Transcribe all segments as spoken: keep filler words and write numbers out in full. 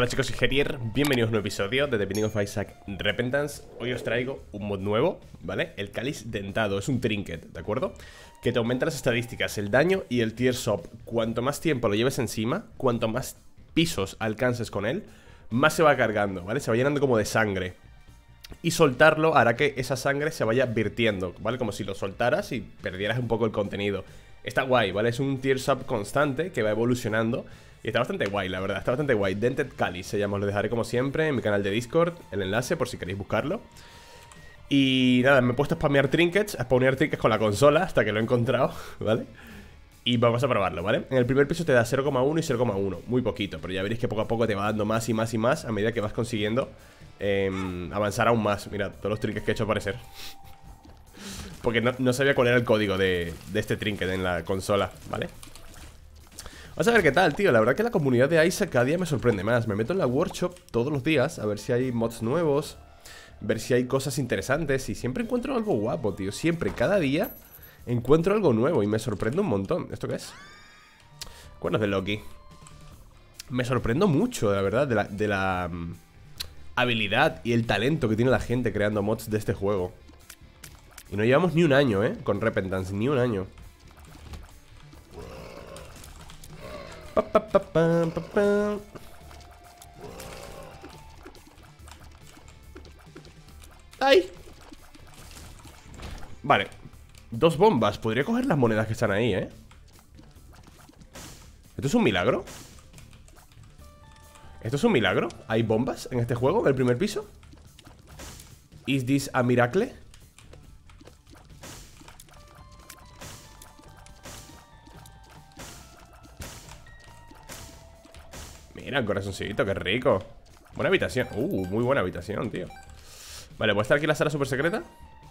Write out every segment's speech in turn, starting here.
Hola chicos, soy Gerier, bienvenidos a un nuevo episodio de The Binding of Isaac Repentance. Hoy os traigo un mod nuevo, ¿vale? El cáliz dentado, es un trinket, ¿de acuerdo? Que te aumenta las estadísticas, el daño y el tier shop. Cuanto más tiempo lo lleves encima, cuanto más pisos alcances con él, más se va cargando, ¿vale? Se va llenando como de sangre. Y soltarlo hará que esa sangre se vaya virtiendo, ¿vale? Como si lo soltaras y perdieras un poco el contenido. Está guay, ¿vale? Es un tier shop constante que va evolucionando. Y está bastante guay, la verdad, está bastante guay. Dented Cáliz se llama, os lo dejaré como siempre en mi canal de Discord, el enlace por si queréis buscarlo. Y nada, me he puesto a spamear trinkets, a spawnear trinkets con la consola hasta que lo he encontrado, ¿vale? Y vamos a probarlo, ¿vale? En el primer piso te da cero coma uno y cero coma uno, muy poquito, pero ya veréis que poco a poco te va dando más y más y más a medida que vas consiguiendo eh, avanzar aún más. Mira, todos los trinkets que he hecho aparecer. Porque no, no sabía cuál era el código de, de este trinket en la consola, ¿vale? Vamos a ver qué tal, tío. La verdad que la comunidad de Isaac cada día me sorprende más. Me meto en la workshop todos los días a ver si hay mods nuevos, ver si hay cosas interesantes. Y siempre encuentro algo guapo, tío. Siempre, cada día encuentro algo nuevo y me sorprende un montón. ¿Esto qué es? Cuernos de Loki. Me sorprendo mucho, la verdad, de la, de la um, habilidad y el talento que tiene la gente creando mods de este juego. Y no llevamos ni un año, ¿eh? Con Repentance, ni un año. Pa, pa, pa, pa, pa, pa. ¡Ay! Vale. Dos bombas. Podría coger las monedas que están ahí, ¿eh? ¿Esto es un milagro? ¿Esto es un milagro? ¿Hay bombas en este juego, en el primer piso? ¿Is this a miracle? Mira, el corazoncito, qué rico. Buena habitación. Uh, muy buena habitación, tío. Vale, ¿puede estar aquí la sala super secreta?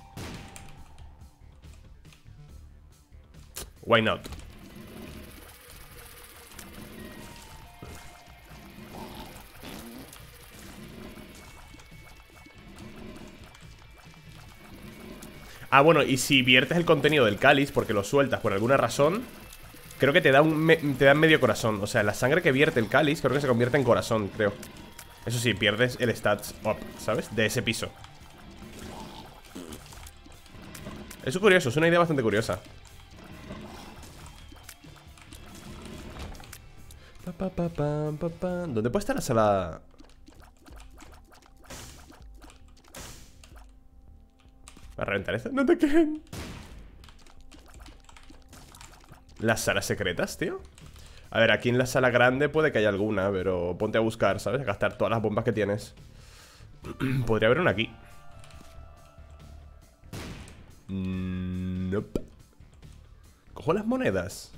Why not? Ah, bueno, y si viertes el contenido del cáliz porque lo sueltas por alguna razón, creo que te da un me te da medio corazón. O sea, la sangre que vierte el cáliz creo que se convierte en corazón, creo. Eso sí, pierdes el stats up, ¿sabes? De ese piso. Eso es curioso, es una idea bastante curiosa. pa, pa, pa, pa, pa, pa. ¿Dónde puede estar la sala? ¿Va a reventar esto? ¡No te queden! ¿Las salas secretas, tío? A ver, aquí en la sala grande puede que haya alguna, pero ponte a buscar, ¿sabes? A gastar todas las bombas que tienes. Podría haber una aquí. Nope. Cojo las monedas.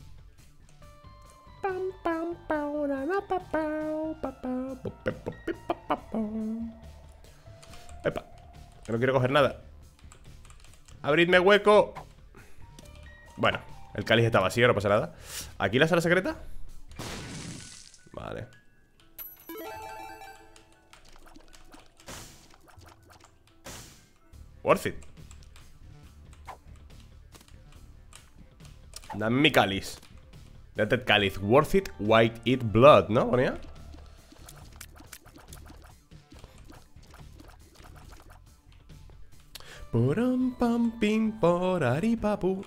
Epa, que no quiero coger nada. ¡Abridme hueco! Bueno, el cáliz está vacío, no pasa nada. ¿Aquí la sala secreta? Vale. Worth it. Dame mi cáliz. Dented cáliz. Worth it, white it blood, ¿no? ¿Ponía? Poram pam pim porari papu.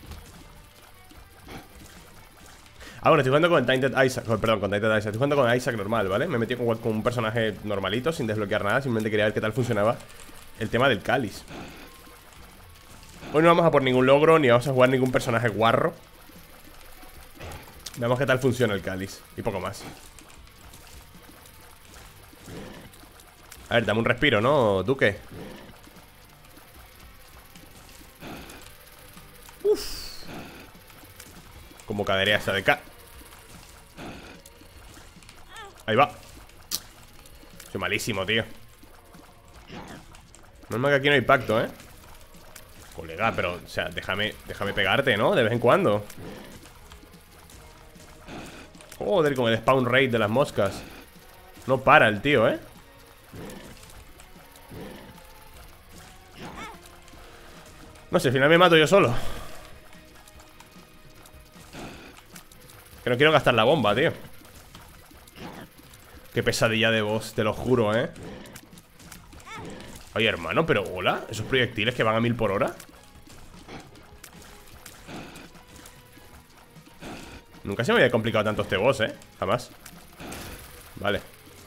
Ah, bueno, estoy jugando con Tainted Isaac. Oh, perdón, con Tainted Isaac. Estoy jugando con Isaac normal, ¿vale? Me he metido con, con un personaje normalito, sin desbloquear nada. Simplemente quería ver qué tal funcionaba el tema del cáliz. Hoy no vamos a por ningún logro, ni vamos a jugar ningún personaje guarro. Veamos qué tal funciona el cáliz. Y poco más. A ver, dame un respiro, ¿no, Duque? Uff. Como cadería esta de K. Ahí va. Soy malísimo, tío. No es más que aquí no hay pacto, ¿eh? Colega, pero, o sea, déjame, déjame pegarte, ¿no? De vez en cuando. Joder, con el spawn rate de las moscas. No para el tío, ¿eh? No sé, al final me mato yo solo. Que no quiero gastar la bomba, tío. Qué pesadilla de boss, te lo juro, ¿eh? Oye, hermano, pero hola. Esos proyectiles que van a mil por hora. Nunca se me había complicado tanto este boss, ¿eh? Jamás. Vale.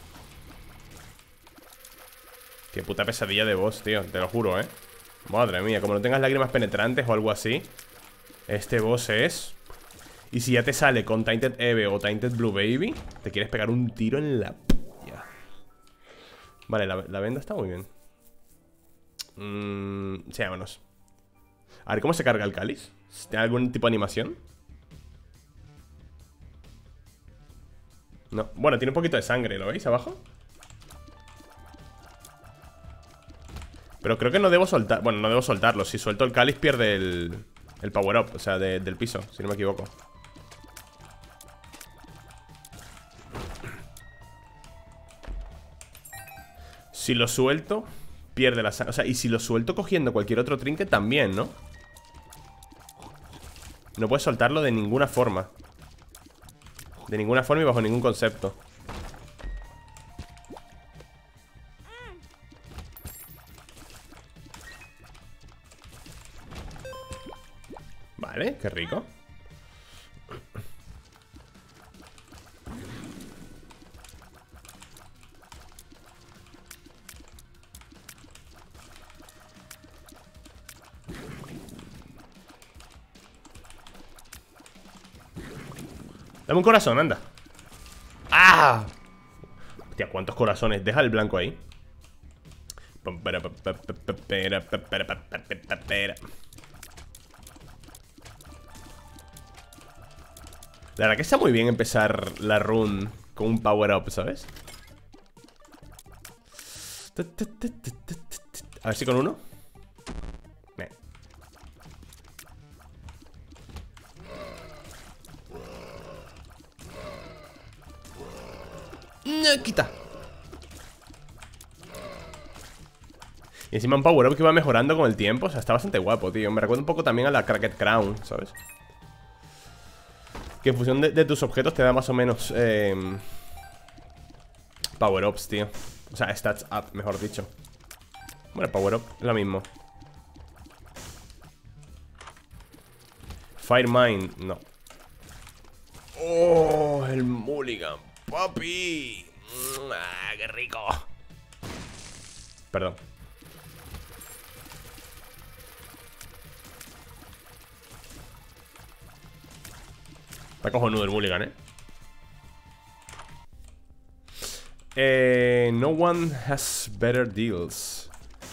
Qué puta pesadilla de boss, tío. Te lo juro, ¿eh? Madre mía, como no tengas lágrimas penetrantes o algo así. Este boss es... Y si ya te sale con Tainted Eve o Tainted Blue Baby, te quieres pegar un tiro en la polla. Vale, la, la venda está muy bien. Mmm... Sí, vámonos. A ver, ¿cómo se carga el cáliz? ¿Tiene algún tipo de animación? No, bueno, tiene un poquito de sangre, ¿lo veis abajo? Pero creo que no debo soltar... Bueno, no debo soltarlo. Si suelto el cáliz pierde el... El power up, o sea, de, del piso, si no me equivoco. Si lo suelto, pierde la sangre. O sea, y si lo suelto cogiendo cualquier otro trinket también, ¿no? No puedes soltarlo de ninguna forma. De ninguna forma y bajo ningún concepto. Vale, qué rico. Dame un corazón, anda. ¡Ah! Hostia, ¿cuántos corazones? Deja el blanco ahí. La verdad que está muy bien empezar la run con un power up, ¿sabes? A ver si con uno. Eh. No, quita. Y encima un power up que va mejorando con el tiempo. O sea, está bastante guapo, tío. Me recuerda un poco también a la Cracked Crown, ¿sabes? Que en función de, de tus objetos te da más o menos eh, power ups, tío. O sea, stats up, mejor dicho. Bueno, power up es lo mismo. Fire Mine, no. Oh, el mulligan, papi. Ah, qué rico. Perdón. Está cojonudo el mulligan, ¿eh? Eh, no one has better deals.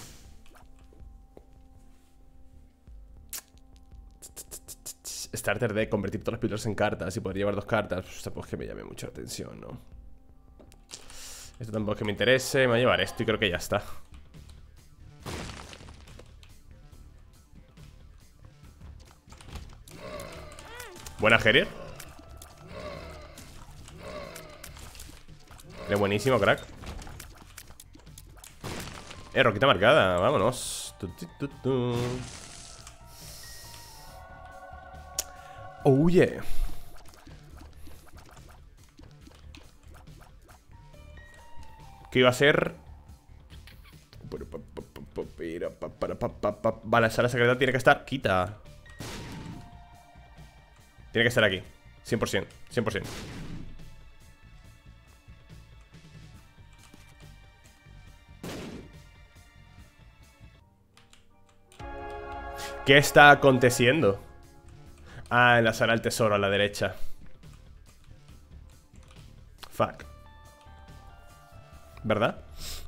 Starter deck, convertir todos los pilotos en cartas y poder llevar dos cartas. Pues tampoco es que me llame mucho la atención, ¿no? Esto tampoco es que me interese. Me voy a llevar esto y creo que ya está. Buena Herier. Eres buenísimo, crack. Eh, roquita marcada, vámonos. Tu, tu, tu, tu. Oh, yeah. ¿Qué iba a ser? Vale, la sala secreta tiene que estar... Quita. Tiene que estar aquí. cien por ciento, cien por ciento. ¿Qué está aconteciendo? Ah, en la sala del tesoro a la derecha. Fuck. ¿Verdad?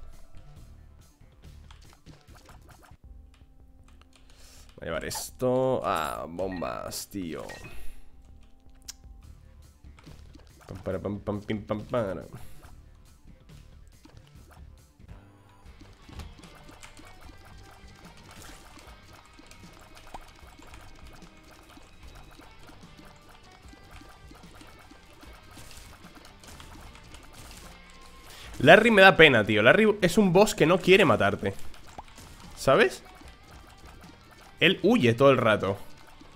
Voy a llevar esto. Ah, bombas, tío. Pam, para, pam, pam, pim, pam, para. Larry me da pena, tío. Larry es un boss que no quiere matarte, ¿sabes? Él huye todo el rato.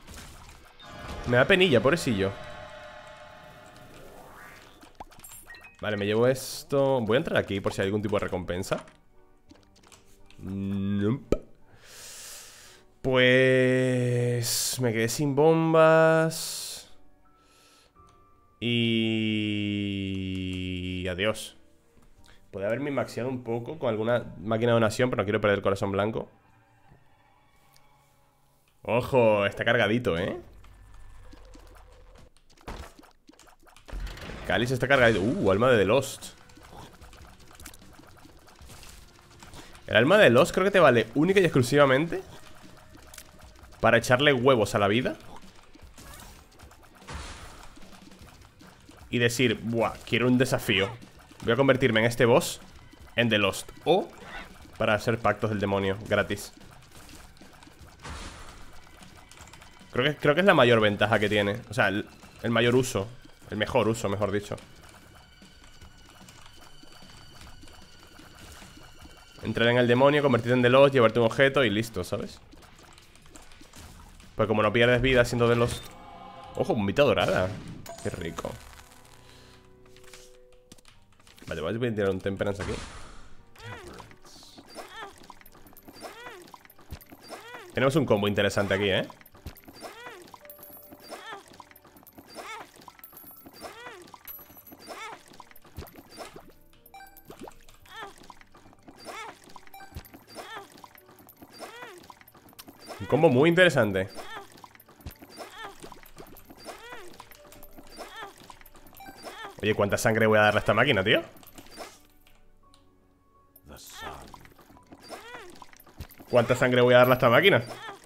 Me da penilla, pobrecillo. Vale, me llevo esto. Voy a entrar aquí por si hay algún tipo de recompensa. Nope. Pues... me quedé sin bombas. Y... adiós. Podría haberme maxeado un poco con alguna máquina de donación, pero no quiero perder el corazón blanco. Ojo, está cargadito, ¿eh? El cáliz está cargadito. Uh, alma de The Lost. El alma de The Lost creo que te vale única y exclusivamente para echarle huevos a la vida y decir, buah, quiero un desafío. Voy a convertirme en este boss en The Lost. O para hacer pactos del demonio gratis. Creo que, creo que es la mayor ventaja que tiene. O sea, el, el mayor uso. El mejor uso, mejor dicho. Entrar en el demonio, convertirte en The Lost, llevarte un objeto y listo, ¿sabes? Pues como no pierdes vida siendo The Lost. Ojo, bombita dorada. Qué rico. Vale, voy a tirar un Temperance aquí. Tenemos un combo interesante aquí, ¿eh? Un combo muy interesante. Oye, ¿cuánta sangre voy a darle a esta máquina, tío? ¿Cuánta sangre voy a darle a esta máquina?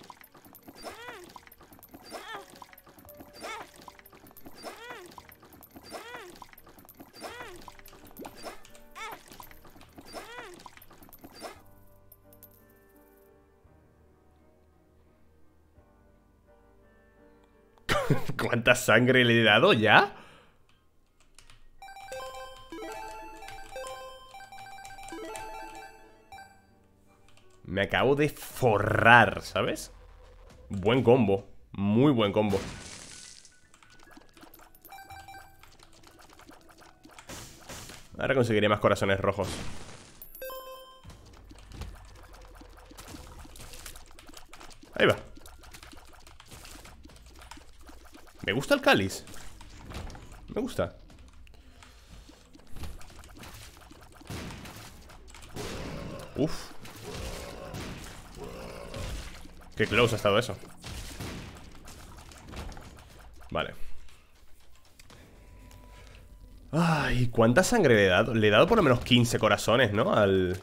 ¿Cuánta sangre le he dado ya? Me acabo de forrar, ¿sabes? Buen combo. Muy buen combo. Ahora conseguiré más corazones rojos. Ahí va. Me gusta el cáliz. Me gusta. Uf. Qué close ha estado eso. Vale. Ay, ¿cuánta sangre le he dado? Le he dado por lo menos quince corazones, ¿no? Al...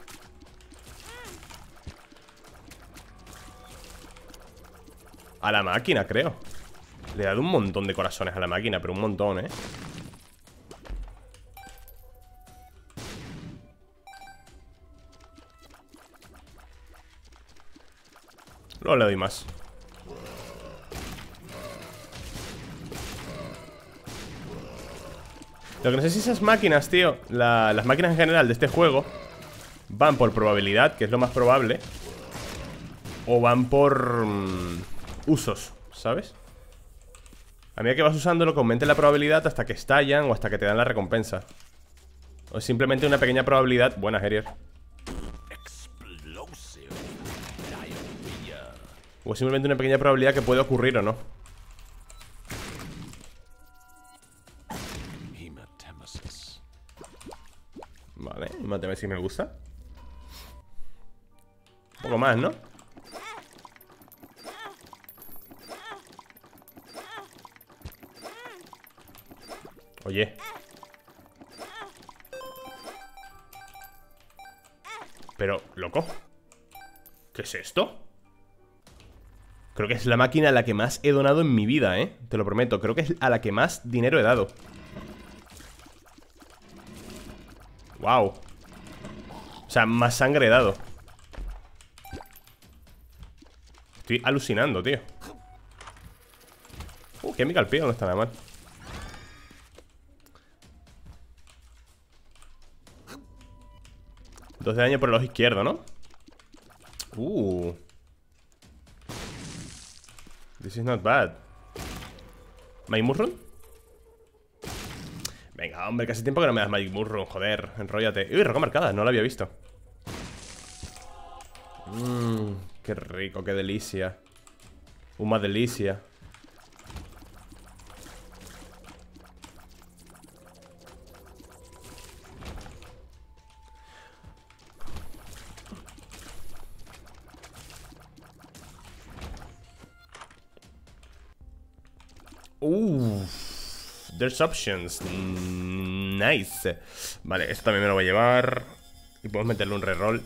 a la máquina, creo. Le he dado un montón de corazones a la máquina, pero un montón, ¿eh? Luego le doy más. Lo que no sé si esas máquinas, tío, la, las máquinas en general de este juego van por probabilidad, que es lo más probable, o van por mm, usos, ¿sabes? A medida que vas usándolo, que aumente la probabilidad hasta que estallan o hasta que te dan la recompensa. O simplemente una pequeña probabilidad. Buena, Herier. O simplemente una pequeña probabilidad que puede ocurrir o no. Vale, Hematemesis me gusta. Un poco más, ¿no? Oye. Pero, loco, ¿qué es esto? Creo que es la máquina a la que más he donado en mi vida, ¿eh? Te lo prometo, creo que es a la que más dinero he dado. Wow. O sea, más sangre he dado. Estoy alucinando, tío. Uh, Chemical Peel no está nada mal. Dos de daño por el ojo izquierdo, ¿no? Uh This is not bad. ¿Maimurron? Venga, hombre, casi tiempo que no me das Magic Mushroom, joder, enróllate. Uy, roca marcada, no la había visto. Mmm, qué rico, qué delicia. Una delicia. Uff, there's options. Mm, nice. Vale, esto también me lo voy a llevar. Y podemos meterle un reroll.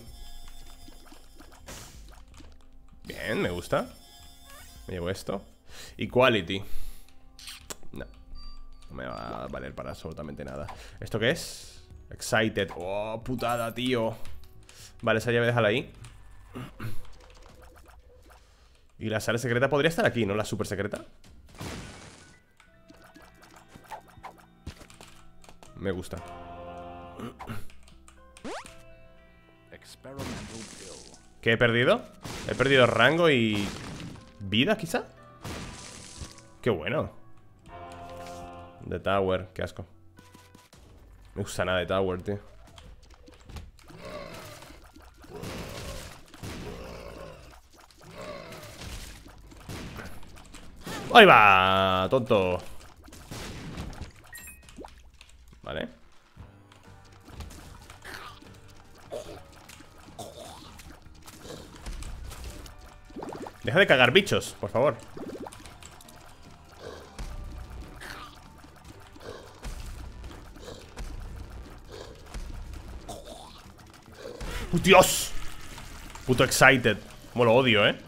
Bien, me gusta. Me llevo esto. Equality. No, no me va a valer para absolutamente nada. ¿Esto qué es? Excited. Oh, putada, tío. Vale, esa llave déjala ahí. Y la sala secreta podría estar aquí, ¿no? La super secreta. Me gusta. ¿Qué he perdido? He perdido rango y... ¿vida, quizá? ¡Qué bueno! The Tower, qué asco. No me gusta nada de Tower, tío. ¡Ahí va! ¡Tonto! Vale. Deja de cagar bichos, por favor. ¡Oh, Dios! Puto excited. Como lo odio, ¿eh?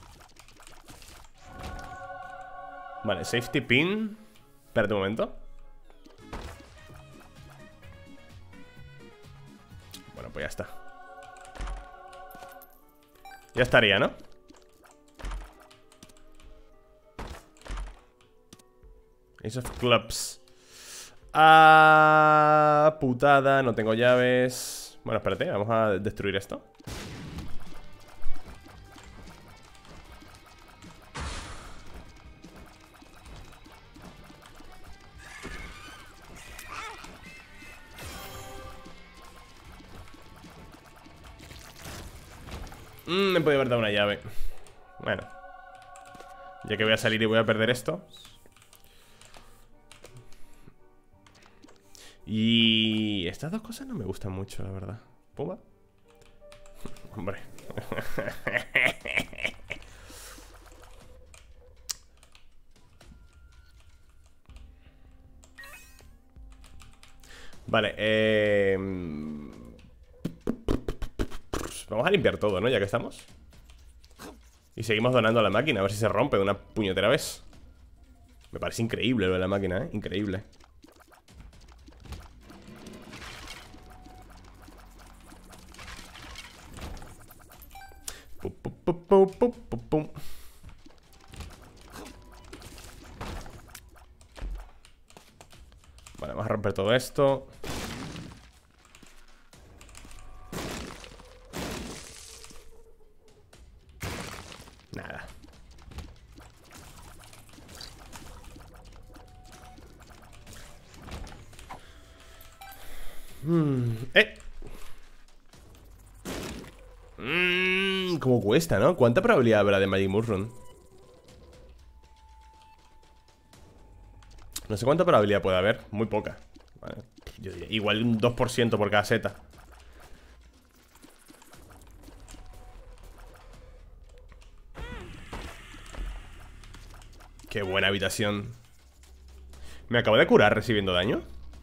Vale, safety pin. Espérate un momento. Bueno, pues ya está. Ya estaría, ¿no? Ace of Clubs. Ah, putada, no tengo llaves. Bueno, espérate, vamos a destruir esto. Mm, me podía haber dado una llave. Bueno, ya que voy a salir y voy a perder esto. Y estas dos cosas no me gustan mucho, la verdad. Pumba. Hombre. Vale, eh... vamos a limpiar todo, ¿no? Ya que estamos. Y seguimos donando a la máquina, a ver si se rompe de una puñetera vez. Me parece increíble lo de la máquina, ¿eh? Increíble. Pum, pum, pum, pum, pum, pum, pum. Vale, vamos a romper todo esto. Nada. Mm, ¡Eh! Mmm, ¿cómo cuesta, no? ¿Cuánta probabilidad habrá de Magic Mushroom? No sé cuánta probabilidad puede haber. Muy poca. Vale. Yo diría, igual un dos por ciento por cada seta. Qué buena habitación. ¿Me acabo de curar recibiendo daño?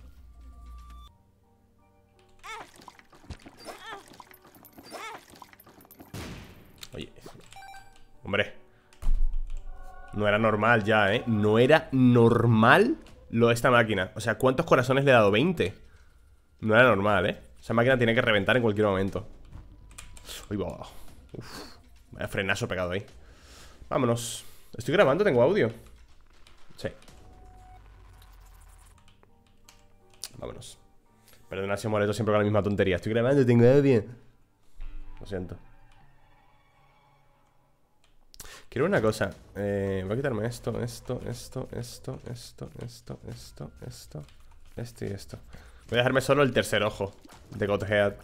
Oye. Hombre. No era normal ya, ¿eh? No era normal lo de esta máquina. O sea, ¿cuántos corazones le he dado? veinte. No era normal, ¿eh? Esa máquina tiene que reventar en cualquier momento. Uy, va. Uf. Vaya frenazo pegado ahí. Vámonos. ¿Estoy grabando? ¿Tengo audio? Sí. Vámonos. Perdona si molesto siempre con la misma tontería. Estoy grabando, tengo audio. Lo siento. Quiero una cosa. Eh, voy a quitarme esto, esto, esto, esto, esto, esto, esto, esto. Este y esto. Voy a dejarme solo el tercer ojo de Godhead.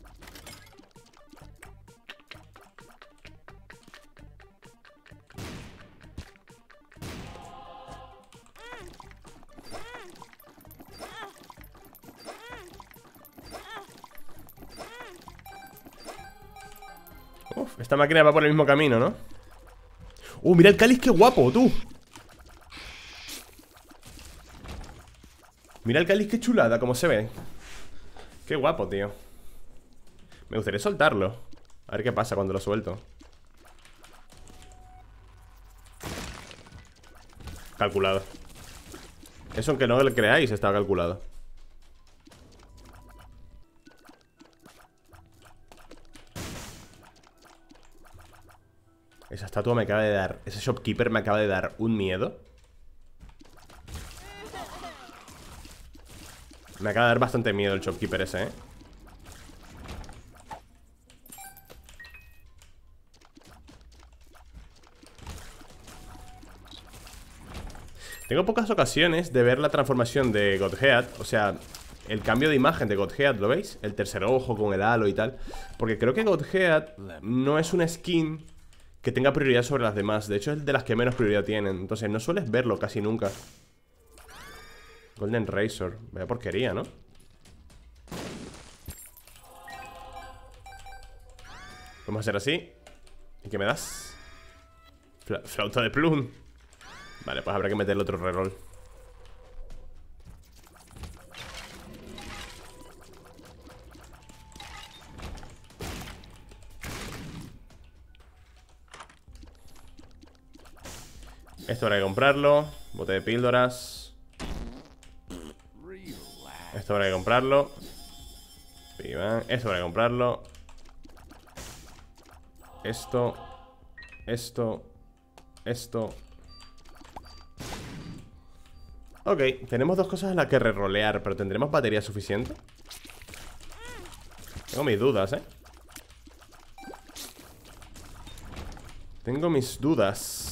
Uf, esta máquina va por el mismo camino, ¿no? ¡Uh, mira el cáliz, qué guapo, tú! Mira el cáliz, qué chulada, como se ve. Qué guapo, tío. Me gustaría soltarlo. A ver qué pasa cuando lo suelto. Calculado. Eso, aunque no lo creáis, está calculado. Esa estatua me acaba de dar... Ese shopkeeper me acaba de dar un miedo. Me acaba de dar bastante miedo el shopkeeper ese, ¿eh? Tengo pocas ocasiones de ver la transformación de Godhead. O sea, el cambio de imagen de Godhead, ¿lo veis? El tercer ojo con el halo y tal. Porque creo que Godhead no es una skin que tenga prioridad sobre las demás. De hecho es de las que menos prioridad tienen. Entonces no sueles verlo casi nunca. Golden Razor, vaya porquería, ¿no? Vamos a hacer así. ¿Y qué me das? Fla flauta de plum. Vale, pues habrá que meterle otro reroll. Esto habrá que comprarlo. Bote de píldoras. Esto habrá que comprarlo. Esto habrá que comprarlo. Esto. Esto. Esto. Ok, tenemos dos cosas en las que rerolear. Pero ¿tendremos batería suficiente? Tengo mis dudas, ¿eh? Tengo mis dudas.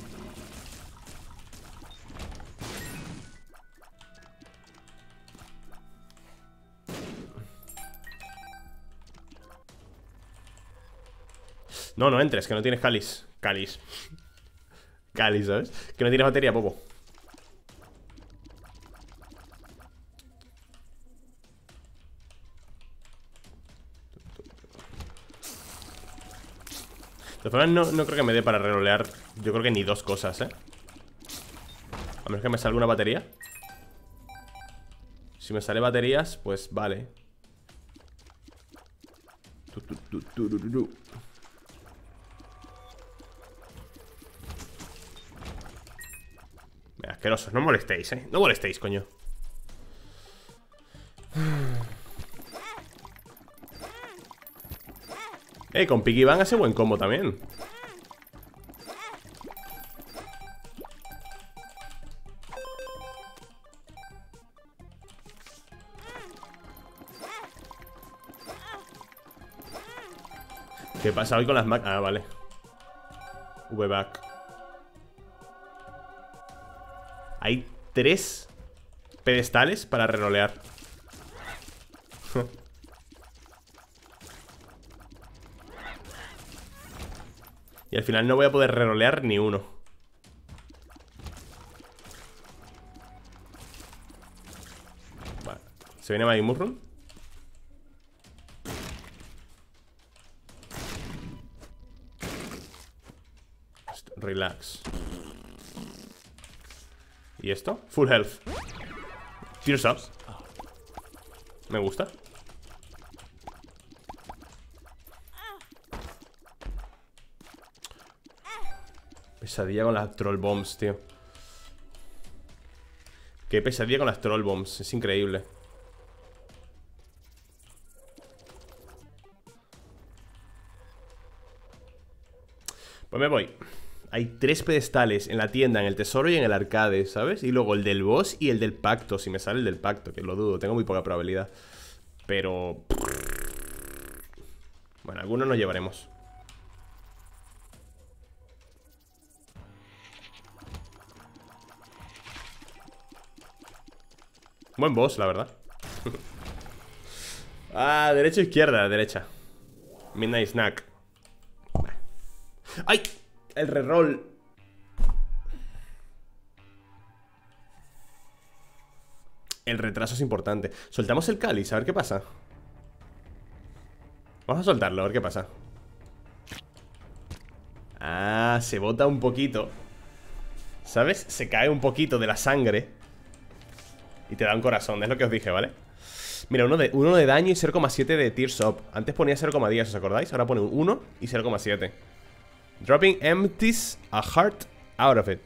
No, no entres, que no tienes cáliz. Cáliz. Cáliz, ¿sabes? Que no tienes batería, poco. De todas formas, no, no creo que me dé para rerolear. Yo creo que ni dos cosas, ¿eh? A menos que me salga una batería. Si me sale baterías, pues vale. Tu, tu, tu, tu, tu, tu. Venga, asquerosos, no molestéis, ¿eh? No molestéis, coño. Eh, con Piggy Bank hace buen combo también. ¿Qué pasa hoy con las Mac? Ah, vale. V-Back. Hay tres pedestales para rerolear. Y al final no voy a poder rerolear ni uno. Vale. ¿Se viene My Mushroom? Relax. ¿Y esto? Full health. Tears up. Me gusta. Pesadilla con las troll bombs, tío. Qué pesadilla con las troll bombs. Es increíble. Pues me voy. Hay tres pedestales en la tienda, en el tesoro y en el arcade, ¿sabes? Y luego el del boss y el del pacto. Si me sale el del pacto, que lo dudo, tengo muy poca probabilidad. Pero... bueno, algunos nos llevaremos. Buen boss, la verdad. Ah, derecha o izquierda, derecha. Midnight Snack. ¡Ay! El reroll. El retraso es importante. Soltamos el cáliz, a ver qué pasa. Vamos a soltarlo, a ver qué pasa. Ah, se bota un poquito. ¿Sabes? Se cae un poquito de la sangre y te da un corazón, es lo que os dije, ¿vale? Mira, uno de, uno de daño y cero coma siete de Tears Up. Antes ponía cero coma diez, ¿os acordáis? Ahora pone un uno y cero coma siete. Dropping empties a heart out of it.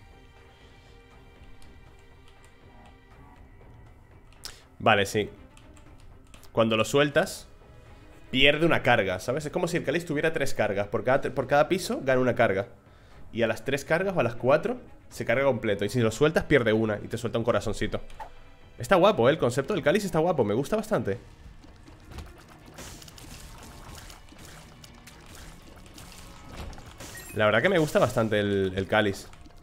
Vale, sí. Cuando lo sueltas, pierde una carga, ¿sabes? Es como si el cáliz tuviera tres cargas. Por cada, por cada piso gana una carga. Y a las tres cargas o a las cuatro se carga completo. Y si lo sueltas pierde una y te suelta un corazoncito. Está guapo, ¿eh? El concepto del cáliz está guapo, me gusta bastante. La verdad que me gusta bastante el, el cáliz.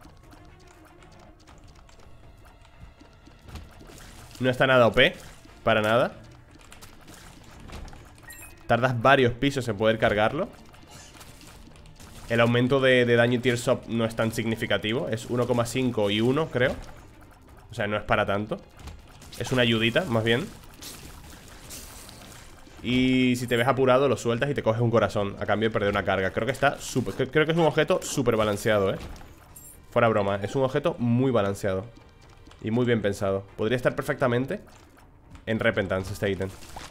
No está nada O P, para nada. Tardas varios pisos en poder cargarlo. El aumento de, de daño y Tears Up no es tan significativo. Es uno coma cinco y uno, creo. O sea, no es para tanto. Es una ayudita, más bien. Y si te ves apurado, lo sueltas y te coges un corazón a cambio de perder una carga. Creo que está súper... Creo que es un objeto súper balanceado, ¿eh? Fuera broma, es un objeto muy balanceado y muy bien pensado. Podría estar perfectamente en Repentance este ítem.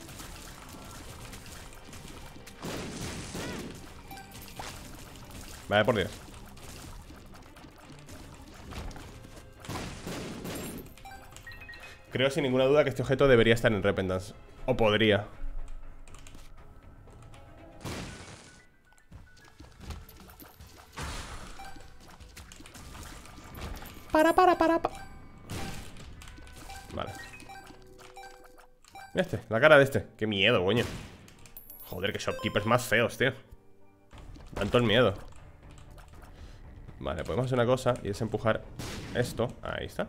Vale, por Dios. Creo sin ninguna duda que este objeto debería estar en Repentance. O podría. Para, para, para, para. Vale. Este, la cara de este. Qué miedo, coño. Joder, que shopkeepers más feos, tío. Tanto el miedo. Vale, podemos hacer una cosa y es empujar esto. Ahí está.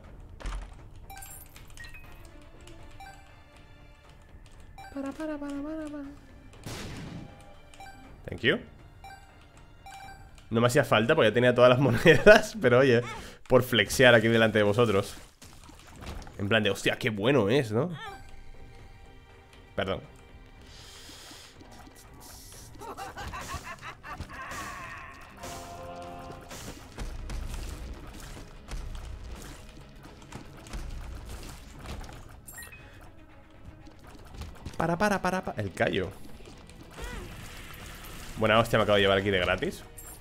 Para, para, para, para, para. Thank you. No me hacía falta porque ya tenía todas las monedas. Pero oye, por flexear aquí delante de vosotros. En plan de, hostia, qué bueno es, ¿no? Perdón. Para, para, para, para. El callo. Buena hostia me acabo de llevar aquí de gratis.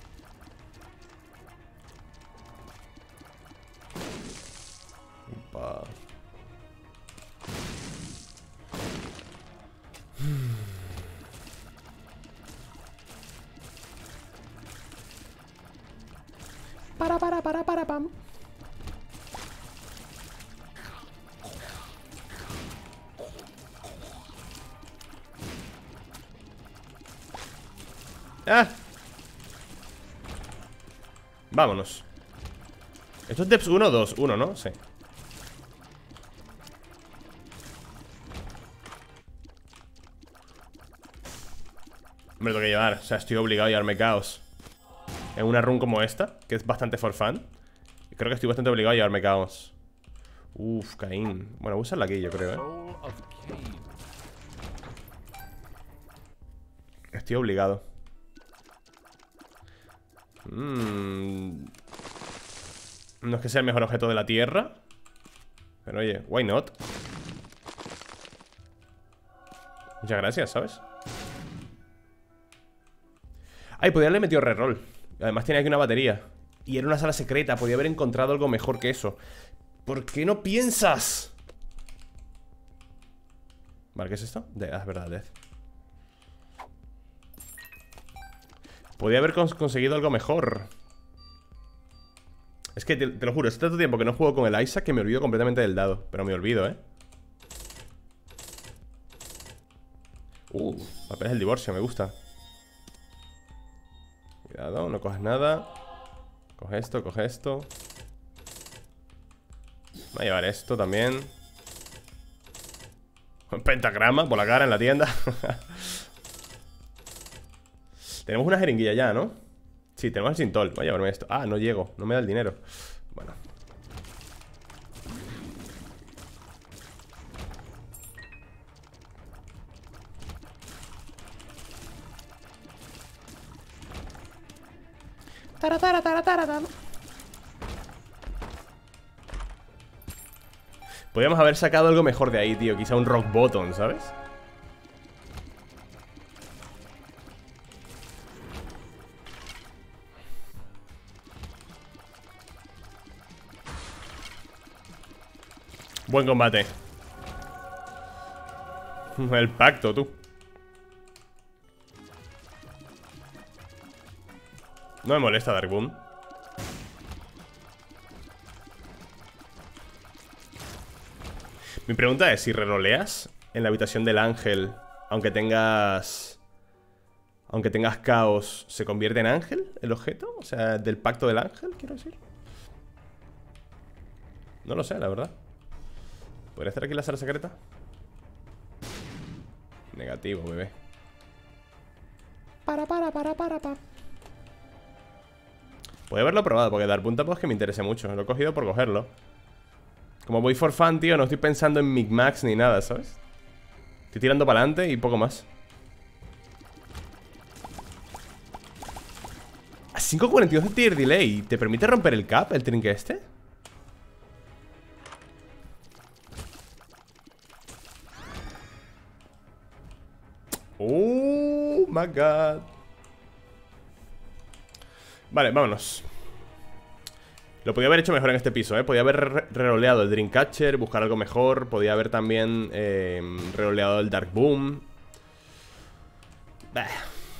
Upa. Para, para, para, para, pam. ¡Ah! Vámonos. Esto es Depths uno, dos, uno, ¿no? Sí. Me lo tengo que llevar. O sea, estoy obligado a llevarme caos en una run como esta, que es bastante for fun. Creo que estoy bastante obligado a llevarme caos. Uf, Caín. Bueno, voy a usarla aquí, yo creo, ¿eh? Estoy obligado. Mm. No es que sea el mejor objeto de la tierra, pero oye, why not? Muchas gracias, ¿sabes? Ay, podría haberle metido reroll. Además tenía aquí una batería y era una sala secreta, podía haber encontrado algo mejor que eso. ¿Por qué no piensas? Vale, ¿qué es esto? De, ah, es verdad, Death. Podía haber cons conseguido algo mejor. Es que te, te lo juro, hace tanto tiempo que no juego con el Isaac que me olvido completamente del dado. Pero me olvido, ¿eh? Uh, papeles del divorcio, me gusta. Cuidado, no coges nada. Coge esto, coge esto. Voy a llevar esto también. Pentagrama por la cara en la tienda. Tenemos una jeringuilla ya, ¿no? Sí, tenemos el sintol. Voy a llevarme esto. Ah, no llego, no me da el dinero. Bueno. Tara, tara, tara, tara, tara. Podríamos haber sacado algo mejor de ahí, tío. Quizá un rock bottom, ¿sabes? Buen combate. El pacto, tú. No me molesta Darkboom. Mi pregunta es, si reroleas en la habitación del ángel, aunque tengas... Aunque tengas caos, ¿se convierte en ángel el objeto? O sea, del pacto del ángel, quiero decir. No lo sé, la verdad. ¿Podría hacer aquí la sala secreta? Negativo, bebé. Para, para, para, para, para. Podría haberlo probado, porque Darkboom tampoco es que me interese mucho. Lo he cogido por cogerlo. Como voy for fun, tío, no estoy pensando en micmacs ni nada, ¿sabes? Estoy tirando para adelante y poco más. A cinco cuarenta y dos de tier delay. ¿Te permite romper el cap, el trinque este? Oh my god. Vale, vámonos. Lo podía haber hecho mejor en este piso, ¿eh? Podía haber reroleado el Dreamcatcher, buscar algo mejor. Podía haber también eh, reroleado el Darkboom. Bah.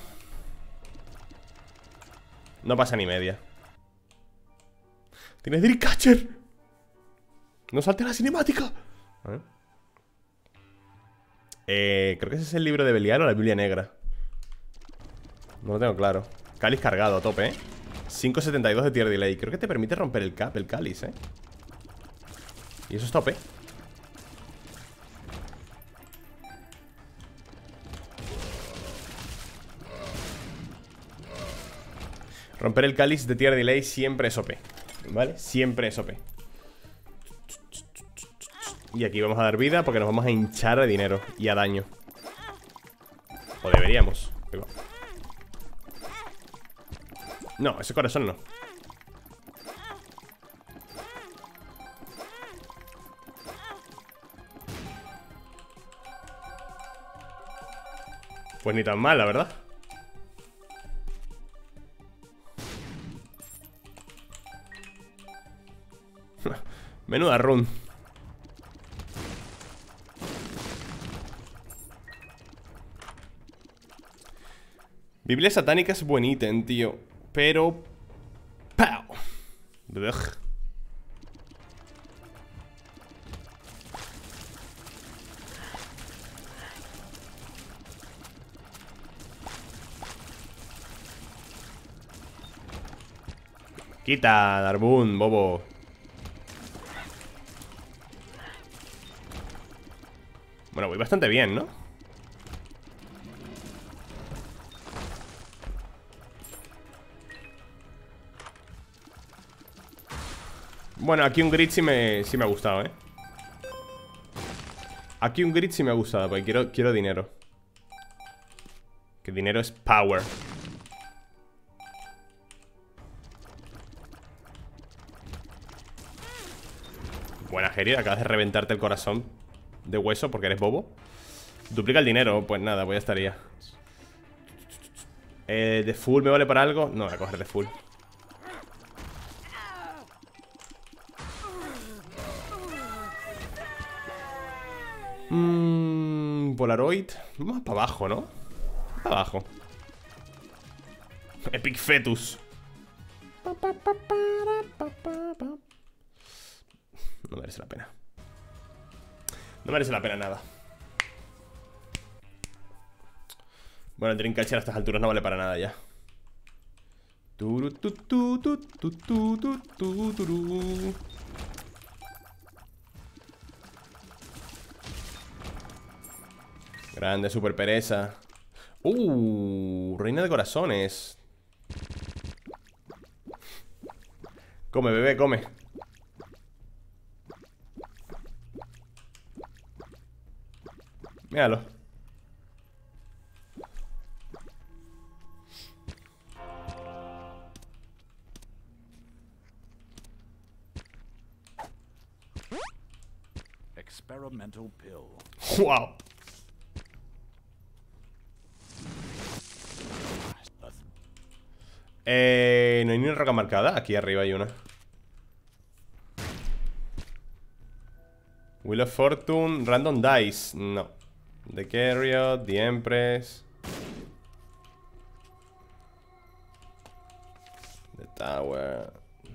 No pasa ni media. ¡Tienes Dreamcatcher! ¡No salte la cinemática! A ver. Eh, creo que ese es el libro de Belial o la Biblia Negra. No lo tengo claro. Cáliz cargado a tope, ¿eh? cinco setenta y dos de tier delay. Creo que te permite romper el cap, el cáliz, ¿eh? Y eso es tope. Romper el cáliz de tier delay siempre es O P, ¿vale? Siempre es O P. Y aquí vamos a dar vida porque nos vamos a hinchar de dinero y a daño. O deberíamos. No, ese corazón no. Pues ni tan mal, la verdad. Menuda run. Biblia satánica es buen ítem, tío. Pero... ¡Pau! Ugh. Quita, Darkboom, bobo. Bueno, voy bastante bien, ¿no? Bueno, aquí un grid sí me, sí me ha gustado, ¿eh? Aquí un grid sí me ha gustado, porque quiero, quiero dinero. Que dinero es power. Buena, Geri, acabas de reventarte el corazón de hueso porque eres bobo. Duplica el dinero, pues nada, pues ya estaría. eh, ¿De full me vale para algo? No, voy a coger de full. Mmm, Polaroid. Vamos para abajo, ¿no? Para abajo. Epic Fetus. No merece la pena. No merece la pena nada. Bueno, el Dreamcatcher a estas alturas no vale para nada ya. Turu, tu, tu, tu, tu, tu, tu, tu, turu. Grande, super pereza. Uh, reina de corazones. Come, bebé, come. Míralo. Experimental pill. Wow. Eh, no hay ni una roca marcada. Aquí arriba hay una. Wheel of Fortune, Random Dice. No. The Carriot, The Empress. The Tower.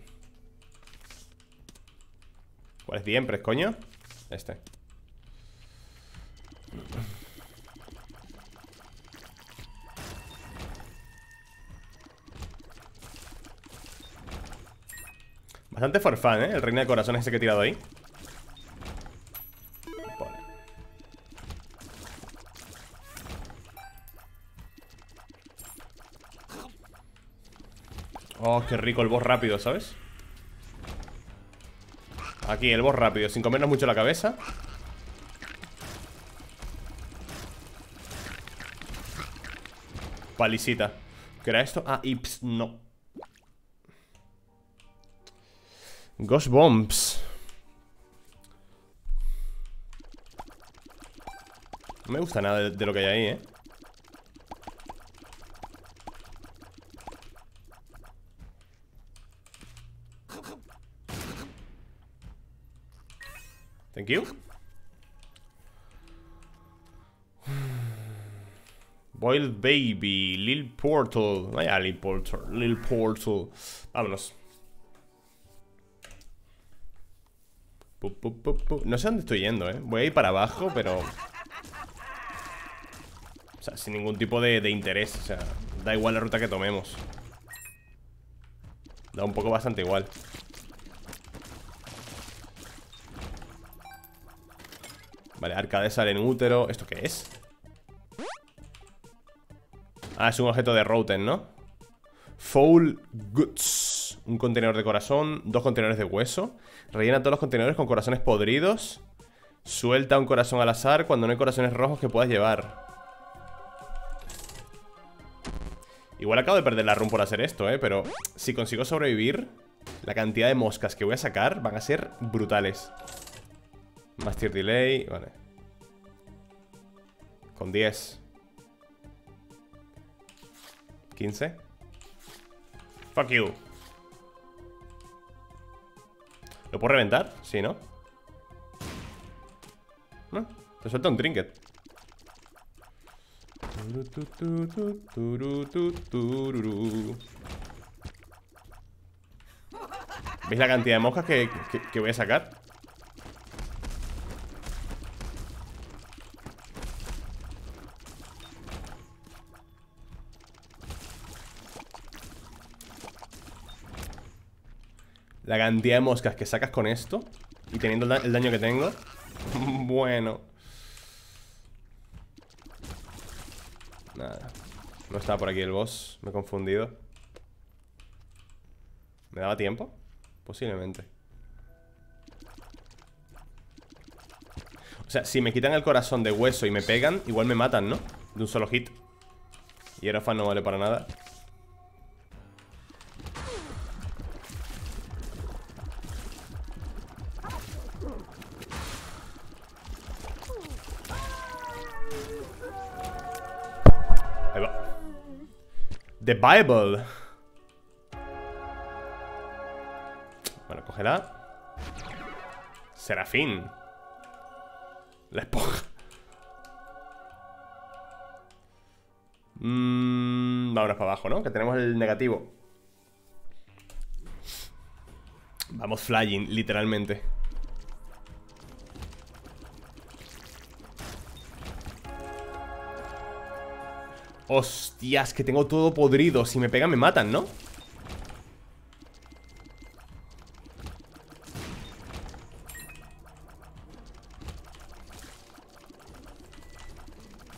¿Cuál es The Empress, coño? Este. Bastante for fun, ¿eh? El reino de corazones ese que he tirado ahí. Vale. Oh, qué rico el boss rápido, ¿sabes? Aquí, el boss rápido, sin comernos mucho la cabeza. Palisita. ¿Qué era esto? Ah, Ips, no. Ghost Bombs. No me gusta nada de, de lo que hay ahí, eh. Thank you. Boiled Baby, Lil Portal. Vaya, Lil Portal, Lil Portal. Vámonos. Pup, pup, pup, pup. No sé dónde estoy yendo, eh. Voy a ir para abajo, pero... O sea, sin ningún tipo de, de interés. O sea, da igual la ruta que tomemos. Da un poco bastante igual. Vale, arca de sal en útero. ¿Esto qué es? Ah, es un objeto de Roten, ¿no? Foul Goods. Un contenedor de corazón. Dos contenedores de hueso. Rellena todos los contenedores con corazones podridos. Suelta un corazón al azar cuando no hay corazones rojos que puedas llevar. Igual acabo de perder la run por hacer esto, ¿eh? Pero si consigo sobrevivir, la cantidad de moscas que voy a sacar van a ser brutales. Master Delay, vale. Con diez. quince. Fuck you. ¿Lo puedo reventar? Sí, ¿no? ¿No? Te suelta un trinket. ¿Veis la cantidad de moscas que, que, que voy a sacar? La cantidad de moscas que sacas con esto y teniendo el, da el daño que tengo. Bueno. Nada. No estaba por aquí el boss. Me he confundido. ¿Me daba tiempo? Posiblemente. O sea, si me quitan el corazón de hueso y me pegan, igual me matan, ¿no? De un solo hit. Y Hierophant no vale para nada. Ahí va. The Bible. Bueno, cógela. Serafín. La esponja. Mmm, vámonos para abajo, ¿no? Que tenemos el negativo. Vamos flying, literalmente. Hostias, que tengo todo podrido. Si me pegan me matan, ¿no?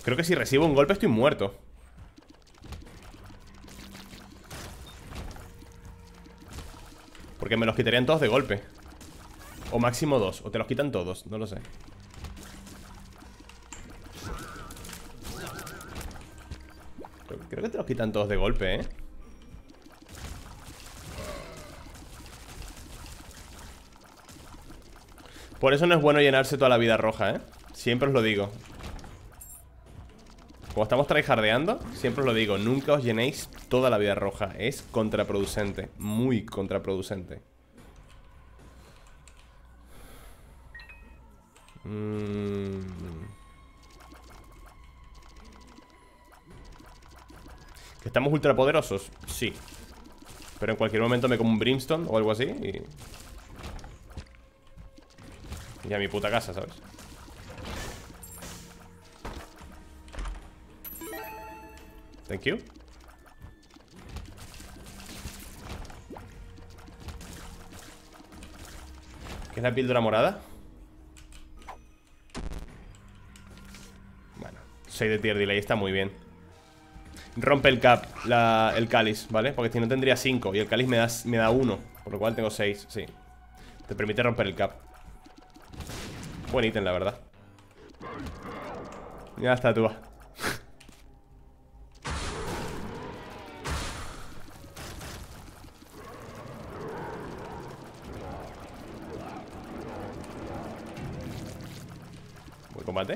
Creo que si recibo un golpe estoy muerto. Porque me los quitarían todos de golpe. O máximo dos, o te los quitan todos, no lo sé. Creo que te los quitan todos de golpe, ¿eh? Por eso no es bueno llenarse toda la vida roja, ¿eh? Siempre os lo digo. Como estamos tryhardeando, siempre os lo digo, nunca os llenéis toda la vida roja. Es contraproducente, muy contraproducente. Mm. ¿Que estamos ultra poderosos? Sí. Pero en cualquier momento me como un brimstone o algo así y... Y a mi puta casa, ¿sabes? Thank you. ¿Qué es la píldora morada? Bueno, seis de tier delay, está muy bien. Rompe el cap, la, el cáliz, ¿vale? Porque si no tendría cinco y el cáliz me da, me da uno. Por lo cual tengo seis, sí. Te permite romper el cap. Buen ítem, la verdad. Ya está, tú. Buen combate.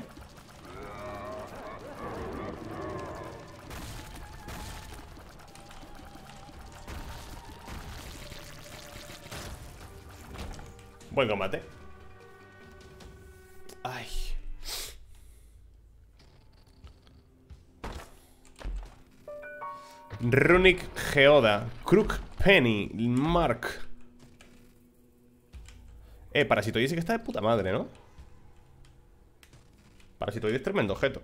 Buen combate. Ay. Runic Geoda, Crook Penny, Mark. Eh, Parasitoid dice que está de puta madre, ¿no? Parasitoid es tremendo objeto.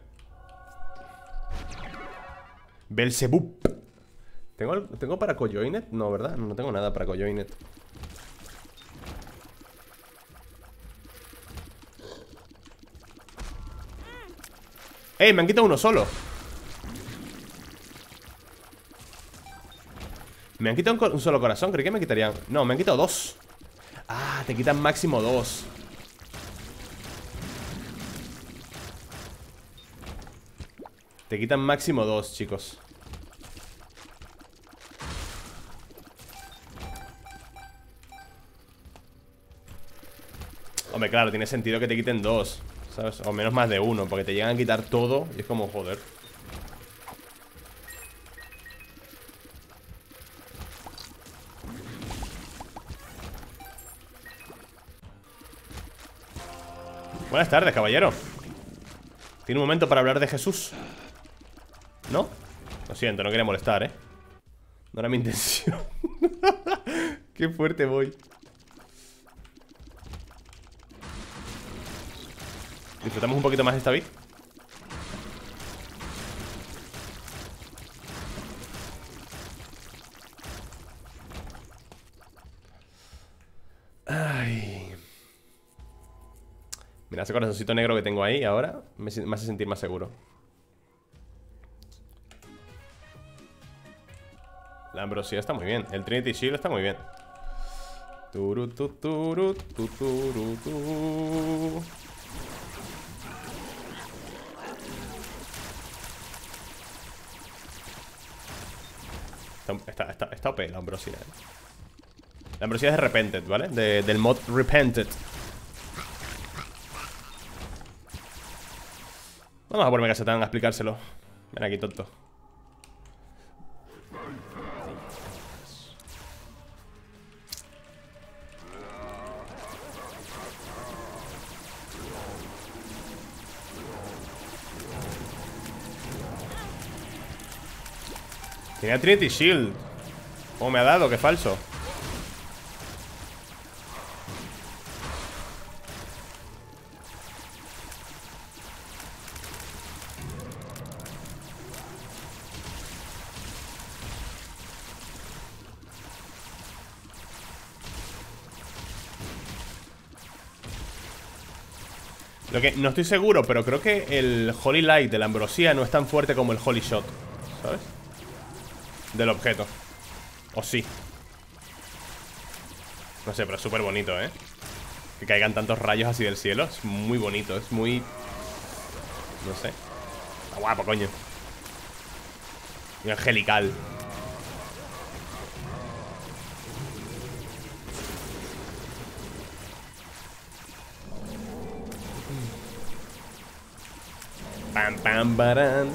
Belzebub. ¿Tengo, ¿Tengo para Coyoinet? No, ¿verdad? No tengo nada para Coyoinet. ¡Eh! Me han quitado uno solo. Me han quitado un, un solo corazón. Creí que me quitarían. No, me han quitado dos. Ah, te quitan máximo dos. Te quitan máximo dos, chicos. Hombre, claro, tiene sentido que te quiten dos, ¿sabes? O menos más de uno, porque te llegan a quitar todo y es como, joder. Buenas tardes, caballero. Tiene un momento para hablar de Jesús. ¿No? Lo siento, no quería molestar, ¿eh? No era mi intención. Qué fuerte voy. Disfrutamos un poquito más esta vez. Ay. Mira, ese corazoncito negro que tengo ahí ahora me, me hace sentir más seguro. La ambrosía está muy bien. El Trinity Shield está muy bien. Turu, tu, turu, tu, turu, tu. Está, está, está O P la ambrosía, ¿eh? La ambrosía es de Repented, ¿vale? De, del mod Repented. Vamos a ponerme a Satán a explicárselo. Ven aquí, tonto. Tenía Trinity Shield. ¿Cómo me ha dado? Qué falso. Lo que no estoy seguro, pero creo que el Holy Light de la ambrosía no es tan fuerte como el Holy Shot, ¿sabes? Del objeto. O sí. No sé, pero es súper bonito, ¿eh? Que caigan tantos rayos así del cielo. Es muy bonito, es muy... No sé. Está guapo, coño. Y angelical. Pam, pam, barán.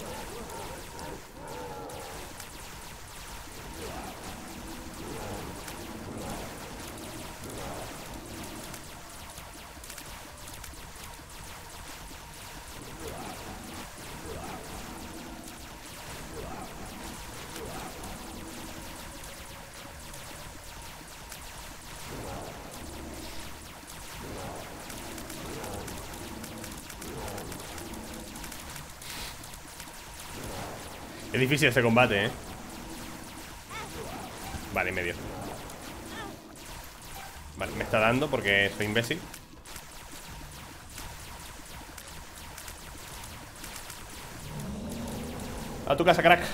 Es difícil este combate, ¿eh? Vale, medio. Vale, me está dando porque soy imbécil. A tu casa, crack.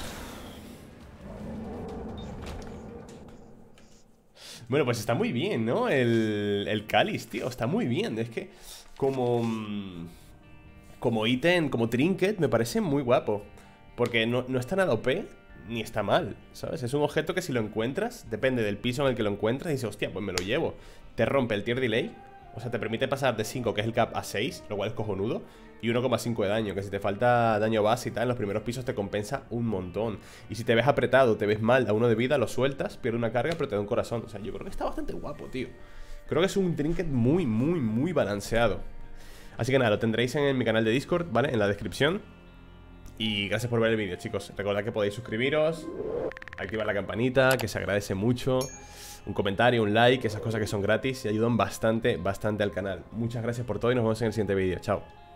Bueno, pues está muy bien, ¿no? El, el cáliz, tío, está muy bien. Es que como... Como ítem, como trinket, me parece muy guapo. Porque no, no está nada O P, ni está mal, ¿sabes? Es un objeto que si lo encuentras, depende del piso en el que lo encuentras, y dices, hostia, pues me lo llevo. Te rompe el tier delay, o sea, te permite pasar de cinco, que es el cap, a seis, lo cual es cojonudo. Y uno coma cinco de daño, que si te falta daño base y tal, en los primeros pisos te compensa un montón. Y si te ves apretado, te ves mal, a uno de vida, lo sueltas, pierde una carga, pero te da un corazón. O sea, yo creo que está bastante guapo, tío. Creo que es un trinket muy, muy, muy balanceado. Así que nada, lo tendréis en mi canal de Discord, ¿vale? En la descripción. Y gracias por ver el vídeo, chicos. Recordad que podéis suscribiros, activar la campanita, que se agradece mucho. Un comentario, un like, esas cosas que son gratis y ayudan bastante, bastante al canal. Muchas gracias por todo y nos vemos en el siguiente vídeo. Chao.